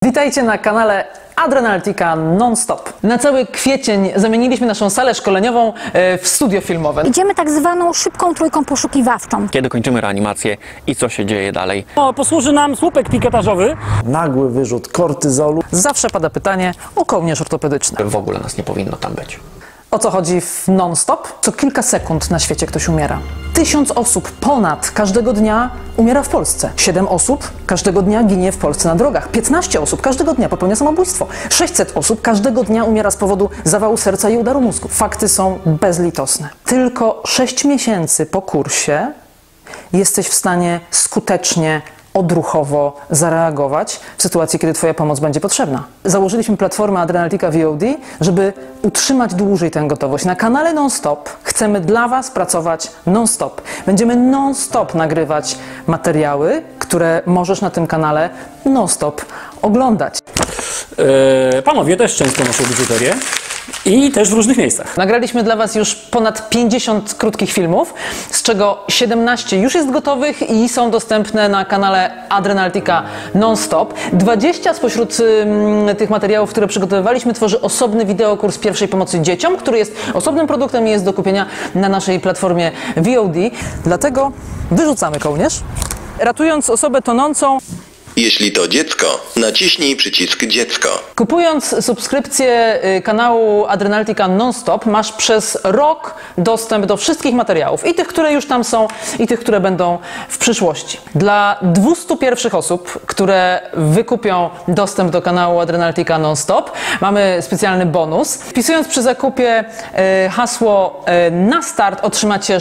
Witajcie na kanale Adrenaltyka Non-Stop. Na cały kwiecień zamieniliśmy naszą salę szkoleniową w studio filmowe. Idziemy tak zwaną szybką trójką poszukiwawczą. Kiedy kończymy reanimację i co się dzieje dalej? Posłuży nam słupek pikietażowy. Nagły wyrzut kortyzolu. Zawsze pada pytanie o kołnierz ortopedyczny. W ogóle nas nie powinno tam być. O co chodzi w non-stop? Co kilka sekund na świecie ktoś umiera. 1000 osób ponad każdego dnia umiera w Polsce. 7 osób każdego dnia ginie w Polsce na drogach. 15 osób każdego dnia popełnia samobójstwo. 600 osób każdego dnia umiera z powodu zawału serca i udaru mózgu. Fakty są bezlitosne. Tylko 6 miesięcy po kursie jesteś w stanie skutecznie, odruchowo zareagować w sytuacji, kiedy Twoja pomoc będzie potrzebna. Założyliśmy platformę Adrenaltyka VOD, żeby utrzymać dłużej tę gotowość. Na kanale Non-Stop chcemy dla Was pracować non-stop. Będziemy non-stop nagrywać materiały, które możesz na tym kanale non-stop oglądać. Panowie też często noszą biżuterię i też w różnych miejscach. Nagraliśmy dla Was już ponad 50 krótkich filmów, z czego 17 już jest gotowych i są dostępne na kanale Adrenaltyka Non-Stop. 20 spośród tych materiałów, które przygotowywaliśmy, tworzy osobny wideokurs pierwszej pomocy dzieciom, który jest osobnym produktem i jest do kupienia na naszej platformie VOD. Dlatego wyrzucamy kołnierz, ratując osobę tonącą. Jeśli to dziecko, naciśnij przycisk dziecko. Kupując subskrypcję kanału Adrenaltyka Non-Stop, masz przez rok dostęp do wszystkich materiałów. I tych, które już tam są, i tych, które będą w przyszłości. Dla 200 pierwszych osób, które wykupią dostęp do kanału Adrenaltyka Non-Stop, mamy specjalny bonus. Wpisując przy zakupie hasło na start, otrzymacie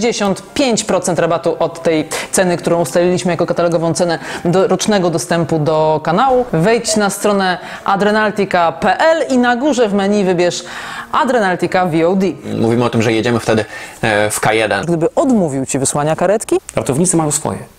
65% rabatu od tej ceny, którą ustaliliśmy jako katalogową cenę rocznego dostępu do kanału. Wejdź na stronę adrenaltyka.pl i na górze w menu wybierz Adrenaltyka VOD. Mówimy o tym, że jedziemy wtedy w K1. Gdyby odmówił Ci wysłania karetki, Ratownicy mają swoje.